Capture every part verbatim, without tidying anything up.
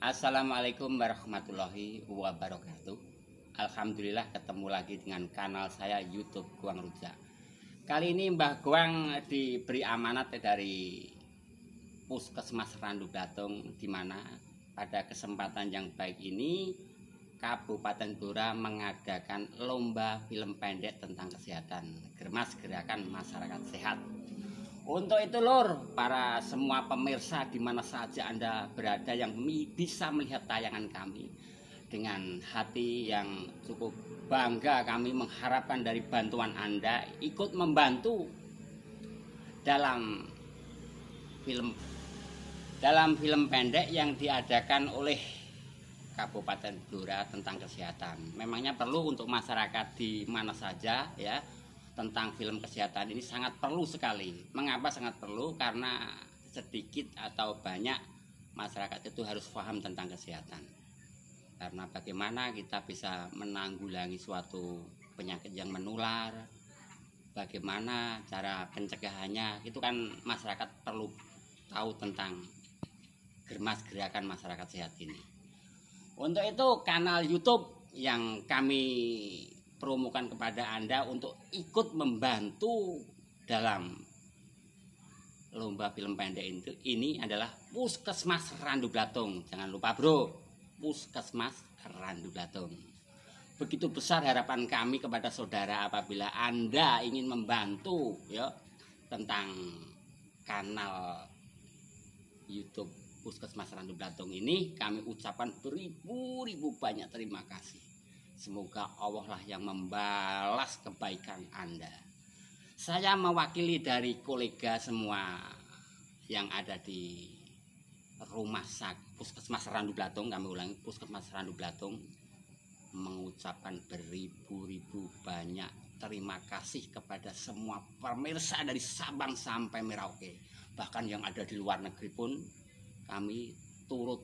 Assalamualaikum warahmatullahi wabarakatuh. Alhamdulillah ketemu lagi dengan kanal saya YouTube Guang Rujak. Kali ini Mbah Guang diberi amanat dari Puskesmas Randu Blatung, di mana pada kesempatan yang baik ini Kabupaten Blora mengadakan lomba film pendek tentang kesehatan, Germas Gerakan Masyarakat Sehat. Untuk itu lur, para semua pemirsa di mana saja Anda berada yang bisa melihat tayangan kami, dengan hati yang cukup bangga kami mengharapkan dari bantuan Anda ikut membantu dalam film dalam film pendek yang diadakan oleh Kabupaten Blora tentang kesehatan. Memangnya perlu untuk masyarakat di mana saja ya. Tentang film kesehatan ini sangat perlu sekali. Mengapa sangat perlu? Karena sedikit atau banyak masyarakat itu harus paham tentang kesehatan. Karena bagaimana kita bisa menanggulangi suatu penyakit yang menular, bagaimana cara pencegahannya, itu kan masyarakat perlu tahu tentang Germas Gerakan Masyarakat Sehat ini. Untuk itu kanal YouTube yang kami promokan kepada Anda untuk ikut membantu dalam lomba film pendek itu ini adalah Puskesmas Randu Blatung. Jangan lupa bro, Puskesmas Randu Blatung. Begitu besar harapan kami kepada saudara apabila Anda ingin membantu ya tentang kanal YouTube Puskesmas Randu Blatung ini. Kami ucapkan beribu-ribu banyak terima kasih. Semoga Allah lah yang membalas kebaikan Anda. Saya mewakili dari kolega semua yang ada di rumah sakit Puskesmas Randu Blatung, kami ulangi Puskesmas Randu Blatung, mengucapkan beribu-ribu banyak terima kasih kepada semua pemirsa dari Sabang sampai Merauke. Bahkan yang ada di luar negeri pun kami turut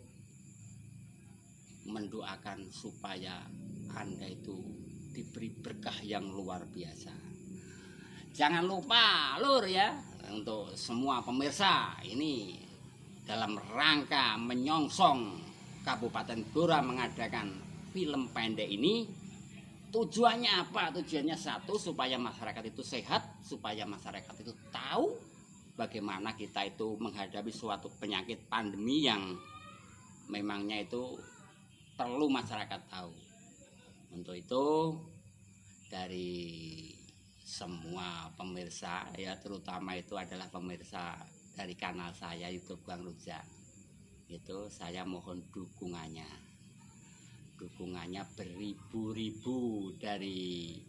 mendoakan supaya Anda itu diberi berkah yang luar biasa. Jangan lupa lur ya, untuk semua pemirsa ini dalam rangka menyongsong Kabupaten Blora mengadakan film pendek ini. Tujuannya apa? Tujuannya satu, supaya masyarakat itu sehat, supaya masyarakat itu tahu bagaimana kita itu menghadapi suatu penyakit pandemi yang memangnya itu perlu masyarakat tahu. Untuk itu dari semua pemirsa ya, terutama itu adalah pemirsa dari kanal saya YouTube Guang Rujak, itu saya mohon dukungannya dukungannya beribu-ribu dari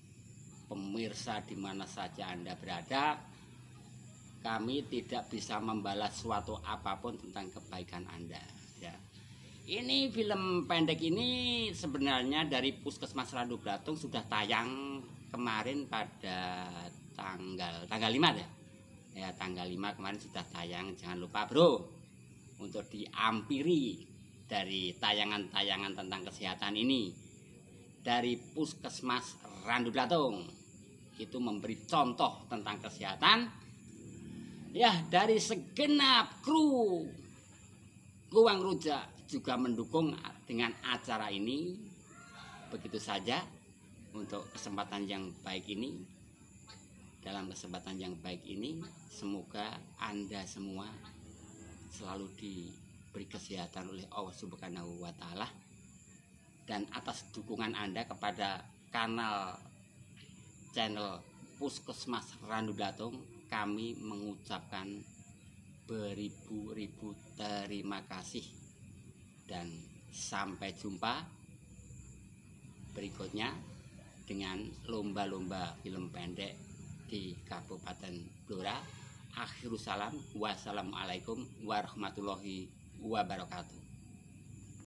pemirsa di mana saja Anda berada. Kami tidak bisa membalas suatu apapun tentang kebaikan Anda ya. Ini film pendek ini sebenarnya dari Puskesmas Randu Blatung sudah tayang kemarin pada tanggal tanggal lima ya. Ya, tanggal lima kemarin sudah tayang. Jangan lupa bro untuk diampiri dari tayangan-tayangan tentang kesehatan ini dari Puskesmas Randu Blatung. Itu memberi contoh tentang kesehatan. Ya, dari segenap kru Guang Rujak juga mendukung dengan acara ini. Begitu saja untuk kesempatan yang baik ini. Dalam kesempatan yang baik ini, semoga Anda semua selalu diberi kesehatan oleh Allah Subhanahu wa Ta'ala. Dan atas dukungan Anda kepada kanal channel Puskesmas Randu Blatung, kami mengucapkan beribu-ribu terima kasih. Dan sampai jumpa berikutnya dengan lomba-lomba film pendek di Kabupaten Blora. Akhirus salam, wassalamualaikum warahmatullahi wabarakatuh.